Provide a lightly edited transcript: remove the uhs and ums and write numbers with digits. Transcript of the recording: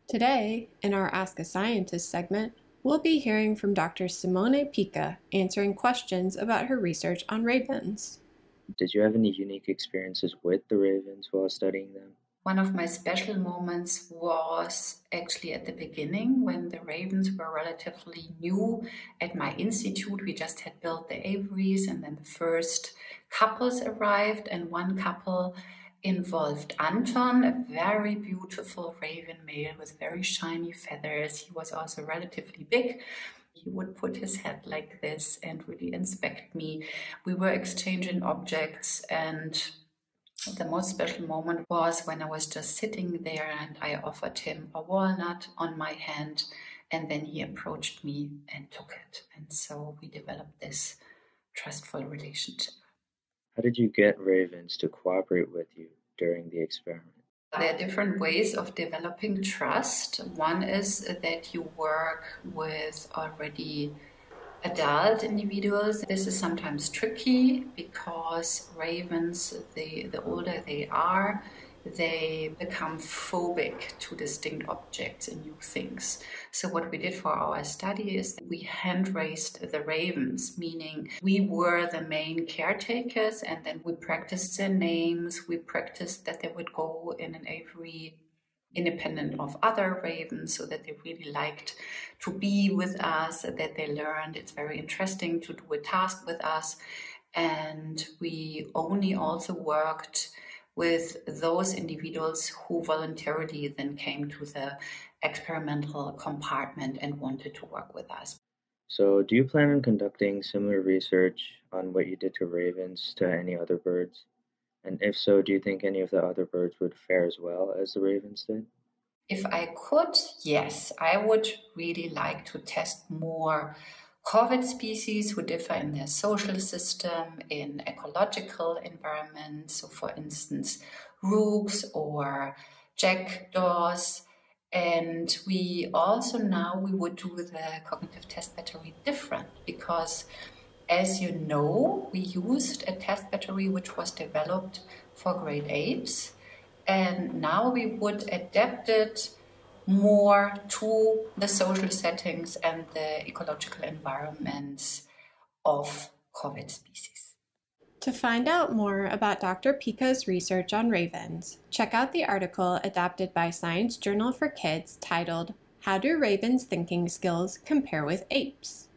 Today, in our Ask a Scientist segment, we'll be hearing from Dr. Simone Pika answering questions about her research on ravens. Did you have any unique experiences with the ravens while studying them? One of my special moments was actually at the beginning when the ravens were relatively new at my institute. We just had built the aviaries, and then the first couples arrived, and one couple involved Anton, a very beautiful raven male with very shiny feathers. He was also relatively big. He would put his head like this and really inspect me. We were exchanging objects, and the most special moment was when I was just sitting there and I offered him a walnut on my hand, and then he approached me and took it. And so we developed this trustful relationship. How did you get ravens to cooperate with you during the experiment? There are different ways of developing trust. One is that you work with already adult individuals. This is sometimes tricky because ravens, the older they are, they become phobic to distinct objects and new things. So what we did for our study is we hand raised the ravens, meaning we were the main caretakers, and then we practiced their names. We practiced that they would go in an aviary independent of other ravens, so that they really liked to be with us, that they learned it's very interesting to do a task with us. And we only also worked with those individuals who voluntarily then came to the experimental compartment and wanted to work with us. So, do you plan on conducting similar research on what you did to ravens to any other birds? And if so, do you think any of the other birds would fare as well as the ravens did? If I could, yes, I would really like to test more corvid species who differ in their social system, in ecological environments. So for instance, rooks or jackdaws. And we also now we would do the cognitive test battery different because, as you know, we used a test battery which was developed for great apes, and now we would adapt it more to the social settings and the ecological environments of corvid species. To find out more about Dr. Pika's research on ravens, check out the article adapted by Science Journal for Kids titled, "How Do Ravens' Thinking Skills Compare with Apes?"